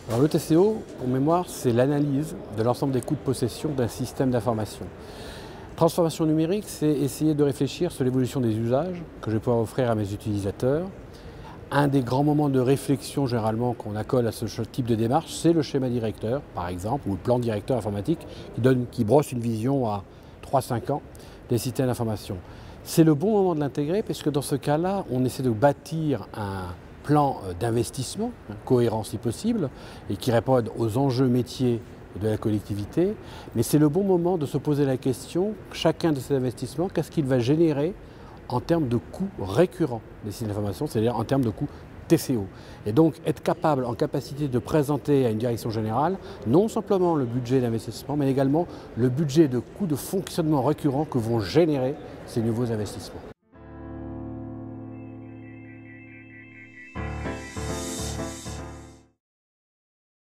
Alors, le TCO, pour mémoire, c'est l'analyse de l'ensemble des coûts de possession d'un système d'information. Transformation numérique, c'est essayer de réfléchir sur l'évolution des usages que je vais pouvoir offrir à mes utilisateurs. Un des grands moments de réflexion généralement qu'on accole à ce type de démarche, c'est le schéma directeur, par exemple, ou le plan directeur informatique qui brosse une vision à 3-5 ans des systèmes d'information. C'est le bon moment de l'intégrer puisque dans ce cas-là, on essaie de bâtir un plan d'investissement, cohérent si possible, et qui réponde aux enjeux métiers de la collectivité. Mais c'est le bon moment de se poser la question, chacun de ces investissements, qu'est-ce qu'il va générer en termes de coûts récurrents des systèmes d'information, c'est-à-dire en termes de coûts TCO. Et donc être capable, en capacité de présenter à une direction générale, non simplement le budget d'investissement, mais également le budget de coûts de fonctionnement récurrents que vont générer ces nouveaux investissements.